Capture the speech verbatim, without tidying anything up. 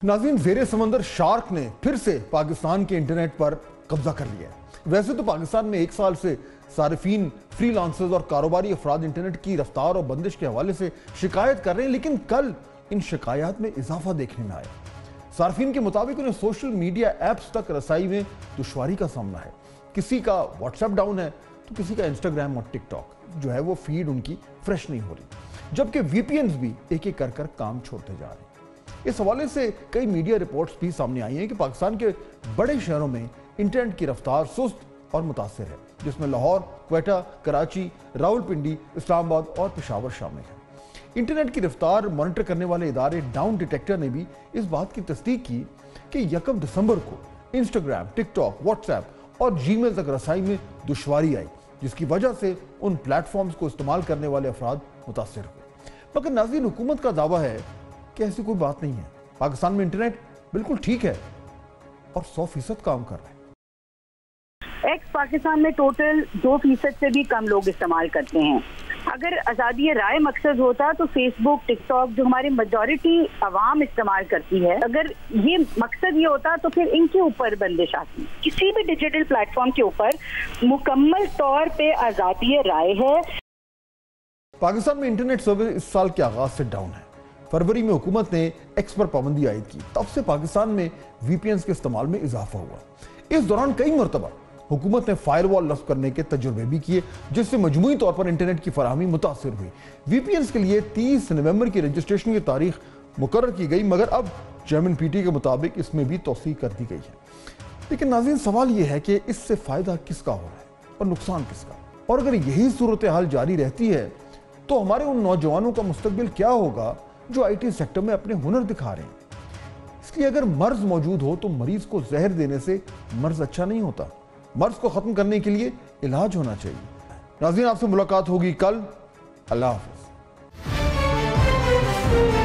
नाज़रीन, ज़ेरे समंदर शार्क ने फिर से पाकिस्तान के इंटरनेट पर कब्जा कर लिया है। वैसे तो पाकिस्तान में एक साल से सारिफीन, फ्रीलांसर्स और कारोबारी अफराद इंटरनेट की रफ्तार और बंदिश के हवाले से शिकायत कर रहे हैं, लेकिन कल इन शिकायत में इजाफा देखने में आया। सारिफीन के मुताबिक उन्हें सोशल मीडिया एप्स तक रसाई में दुश्वारी का सामना है। किसी का व्हाट्सएप डाउन है तो किसी का इंस्टाग्राम और टिकटॉक जो है वो फीड उनकी फ्रेश नहीं हो रही, जबकि वीपीएन्स भी एक एक कर कर काम छोड़ते जा रहे हैं। इस हवाले से कई मीडिया रिपोर्ट्स भी सामने आई हैं कि पाकिस्तान के बड़े शहरों में इंटरनेट की रफ्तार सुस्त और मुतासिर है, जिसमें लाहौर, क्वेटा, कराची, रावलपिंडी, इस्लामाबाद और पेशावर शामिल है। इंटरनेट की रफ्तार मॉनिटर करने वाले इदारे डाउन डिटेक्टर ने भी इस बात की तस्दीक की कि यकम दिसंबर को इंस्टाग्राम, टिकटॉक, व्हाट्सएप और जीमेल तक रसाई में दुश्वारी आई, जिसकी वजह से उन प्लेटफॉर्म्स को इस्तेमाल करने वाले अफराद मुतासिर हुए। मगर नाज़रीन, हुकूमत का दावा है कि ऐसी कोई बात नहीं है। पाकिस्तान में इंटरनेट बिल्कुल ठीक है और सौ फीसद काम कर रहा है। एक्स पाकिस्तान में टोटल दो फीसद से भी कम लोग इस्तेमाल करते हैं। अगर आज़ादी राय मकसद होता तो फेसबुक, टिकटॉक जो हमारी मेजॉरिटी आवाम इस्तेमाल करती है, अगर ये मकसद ये होता तो फिर इनके ऊपर बंदिश आती। किसी भी डिजिटल प्लेटफॉर्म के ऊपर मुकम्मल तौर पे आज़ादी राय है। पाकिस्तान में इंटरनेट सर्विस इस साल के आगाज से डाउन है। फरवरी में हुकूमत ने एक्स पर पाबंदी आयद की, तब से पाकिस्तान में वीपीएन्स के इस्तेमाल में इजाफा हुआ। इस दौरान कई मरतबा हुकूमत ने फायरवॉल नस्ब करने के तजुर्बे भी किए, जिससे मजमूई तौर पर इंटरनेट की फराहमी मुतासिर हुई। वीपीएन्स के लिए तीस नवंबर की रजिस्ट्रेशन की तारीख मुकर्रर की गई, मगर अब चेयरमैन पीटी के मुताबिक इसमें भी तौसीह कर दी गई है। लेकिन नाज़रीन, सवाल यह है कि इससे फायदा किसका हो रहा है और नुकसान किसका? और अगर यही सूरत हाल जारी रहती है तो हमारे उन नौजवानों का मुस्तकबिल क्या होगा जो आईटी सेक्टर में अपने हुनर दिखा रहे हैं। इसलिए अगर मर्ज मौजूद हो तो मरीज को जहर देने से मर्ज अच्छा नहीं होता। मर्ज को खत्म करने के लिए इलाज होना चाहिए। नाज़रीन, आपसे मुलाकात होगी कल। अल्लाह हाफ़िज़।